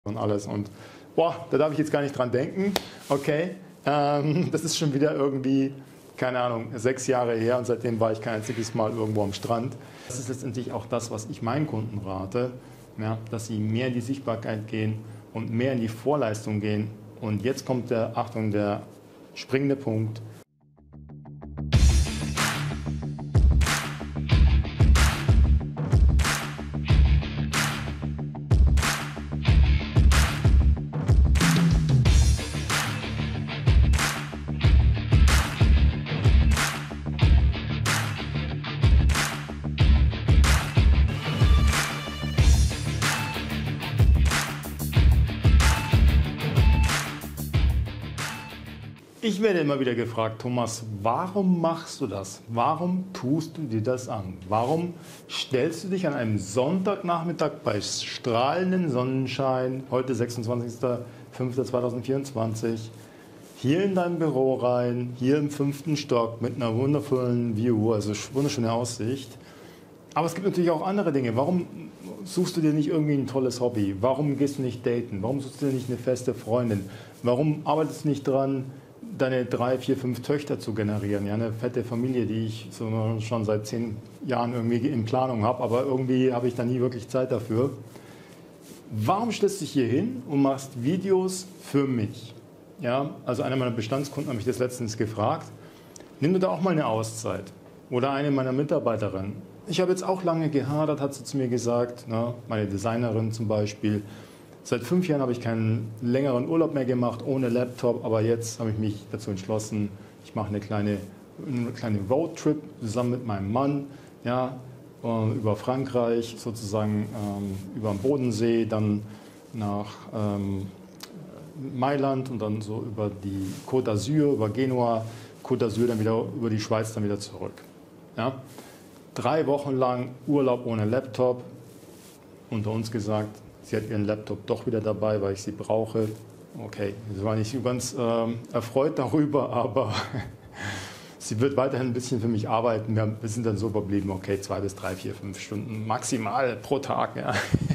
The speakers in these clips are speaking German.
und alles. Und boah, da darf ich jetzt gar nicht dran denken. Okay, das ist schon wieder irgendwie, keine Ahnung, 6 Jahre her und seitdem war ich kein einziges Mal irgendwo am Strand. Das ist letztendlich auch das, was ich meinen Kunden rate, ja, dass sie mehr in die Sichtbarkeit gehen und mehr in die Vorleistung gehen. Und jetzt kommt der, Achtung, der springende Punkt. Ich werde immer wieder gefragt, Thomas, warum machst du das? Warum tust du dir das an? Warum stellst du dich an einem Sonntagnachmittag bei strahlendem Sonnenschein, heute 26.05.2024, hier in dein Büro rein, hier im 5. Stock mit einer wundervollen View, also wunderschöne Aussicht. Aber es gibt natürlich auch andere Dinge. Warum suchst du dir nicht irgendwie ein tolles Hobby? Warum gehst du nicht daten? Warum suchst du dir nicht eine feste Freundin? Warum arbeitest du nicht dran, deine 3, 4, 5 Töchter zu generieren? Ja, eine fette Familie, die ich so schon seit 10 Jahren irgendwie in Planung habe, aber irgendwie habe ich da nie wirklich Zeit dafür. Warum stellst du dich hier hin und machst Videos für mich? Ja, also einer meiner Bestandskunden hat mich das letztens gefragt, nimm dir da auch mal eine Auszeit. Oder eine meiner Mitarbeiterinnen. Ich habe jetzt auch lange gehadert, hat sie zu mir gesagt, ne, meine Designerin zum Beispiel. Seit 5 Jahren habe ich keinen längeren Urlaub mehr gemacht ohne Laptop, aber jetzt habe ich mich dazu entschlossen, ich mache eine kleine Roadtrip zusammen mit meinem Mann, ja, über Frankreich, sozusagen über den Bodensee, dann nach Mailand und dann so über die Côte d'Azur, über Genua, Côte d'Azur, dann wieder über die Schweiz, dann wieder zurück. Ja. 3 Wochen lang Urlaub ohne Laptop, unter uns gesagt. Sie hat ihren Laptop doch wieder dabei, weil ich sie brauche. Okay, sie war nicht ganz erfreut darüber, aber sie wird weiterhin ein bisschen für mich arbeiten. Wir sind dann so verblieben, okay, 2 bis 3, 4, 5 Stunden maximal pro Tag. Ja.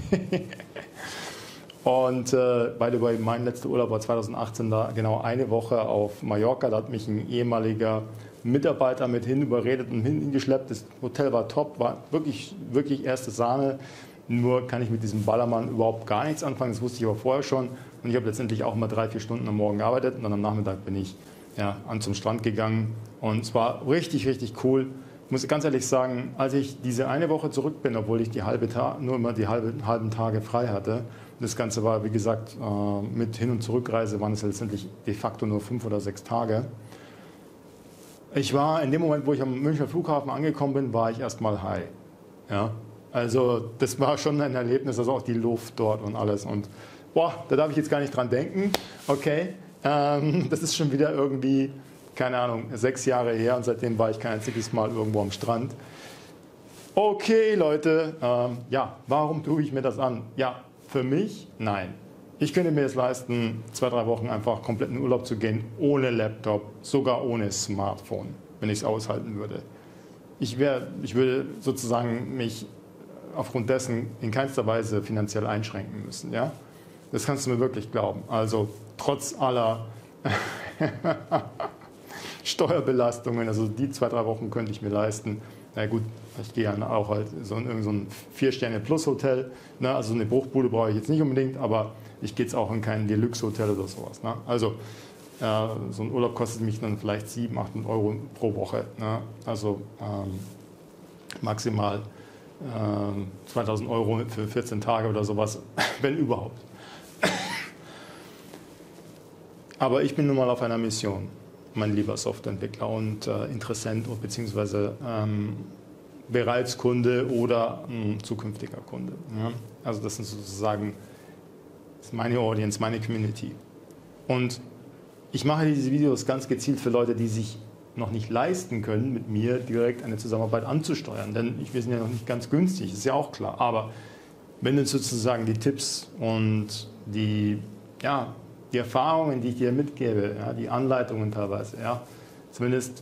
Und by the way, mein letzter Urlaub war 2018, da genau eine Woche auf Mallorca. Da hat mich ein ehemaliger Mitarbeiter mit hin überredet und hingeschleppt. Das Hotel war top, war wirklich, wirklich erste Sahne. Nur kann ich mit diesem Ballermann überhaupt gar nichts anfangen. Das wusste ich aber vorher schon. Und ich habe letztendlich auch mal 3, 4 Stunden am Morgen gearbeitet. Und dann am Nachmittag bin ich zum Strand gegangen. Und es war richtig, richtig cool. Ich muss ganz ehrlich sagen, als ich diese eine Woche zurück bin, obwohl ich nur immer die halben Tage frei hatte, das Ganze war, wie gesagt, mit Hin- und Zurückreise waren es letztendlich de facto nur 5 oder 6 Tage. Ich war in dem Moment, wo ich am Münchner Flughafen angekommen bin, war ich erstmal high. Ja? Also das war schon ein Erlebnis, also auch die Luft dort und alles. Und boah, da darf ich jetzt gar nicht dran denken. Okay, das ist schon wieder irgendwie, keine Ahnung, 6 Jahre her und seitdem war ich kein einziges Mal irgendwo am Strand. Okay, Leute, ja, warum tue ich mir das an? Ja, für mich? Nein. Ich könnte mir es leisten, 2, 3 Wochen einfach komplett in Urlaub zu gehen, ohne Laptop, sogar ohne Smartphone, wenn ich es aushalten würde. Ich würde sozusagen mich aufgrund dessen in keinster Weise finanziell einschränken müssen. Ja? Das kannst du mir wirklich glauben. Also trotz aller Steuerbelastungen, also die 2, 3 Wochen könnte ich mir leisten. Na gut, ich gehe ja auch halt so in so ein 4-Sterne-Plus-Hotel. Ne? Also eine Bruchbude brauche ich jetzt nicht unbedingt, aber ich gehe jetzt auch in kein Deluxe-Hotel oder sowas. Ne? Also so ein Urlaub kostet mich dann vielleicht 700, 800 Euro pro Woche. Ne? Also maximal 2000 Euro für 14 Tage oder sowas, wenn überhaupt. Aber ich bin nun mal auf einer Mission, mein lieber Softwareentwickler und Interessent bzw. Bereitskunde oder zukünftiger Kunde. Ja? Also das sind sozusagen meine Audience, meine Community. Und ich mache diese Videos ganz gezielt für Leute, die sich noch nicht leisten können, mit mir direkt eine Zusammenarbeit anzusteuern. Denn wir sind ja noch nicht ganz günstig, ist ja auch klar. Aber wenn du sozusagen die Tipps und die Erfahrungen, die ich dir mitgebe, ja, die Anleitungen teilweise, ja, zumindest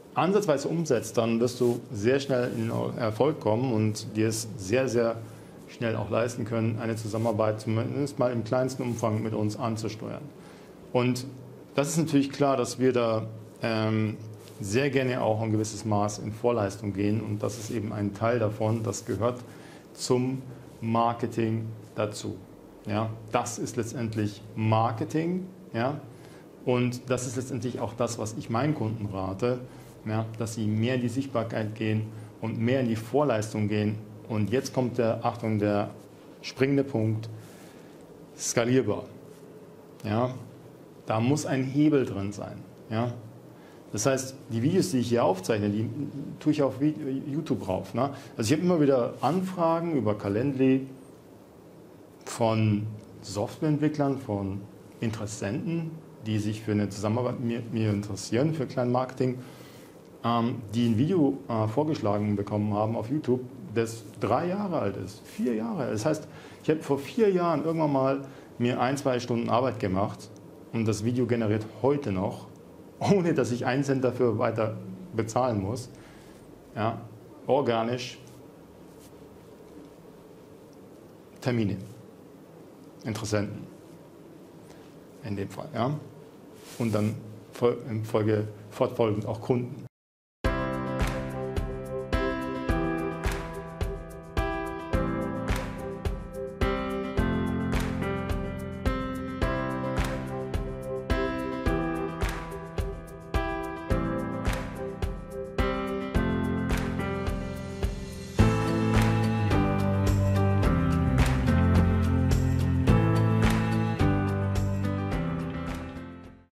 ansatzweise umsetzt, dann wirst du sehr schnell in Erfolg kommen und dir es sehr, sehr schnell auch leisten können, eine Zusammenarbeit zumindest mal im kleinsten Umfang mit uns anzusteuern. Und das ist natürlich klar, dass wir da sehr gerne auch ein gewisses Maß in Vorleistung gehen und das ist eben ein Teil davon, das gehört zum Marketing dazu. Ja, das ist letztendlich Marketing, ja, und das ist letztendlich auch das, was ich meinen Kunden rate, ja, dass sie mehr in die Sichtbarkeit gehen und mehr in die Vorleistung gehen. Und jetzt kommt Achtung, der springende Punkt, skalierbar. Ja, da muss ein Hebel drin sein. Ja. Das heißt, die Videos, die ich hier aufzeichne, die tue ich auf YouTube rauf. Ne? Also ich habe immer wieder Anfragen über Calendly von Softwareentwicklern, von Interessenten, die sich für eine Zusammenarbeit mit mir interessieren, für Kleinmarketing, die ein Video vorgeschlagen bekommen haben auf YouTube, das 3 Jahre alt ist, 4 Jahre. Das heißt, ich habe vor 4 Jahren irgendwann mal mir 1-2 Stunden Arbeit gemacht und das Video generiert heute noch, ohne dass ich 1 Cent dafür weiter bezahlen muss, ja, organisch Termine, Interessenten in dem Fall, ja, und dann in Folge fortfolgend auch Kunden.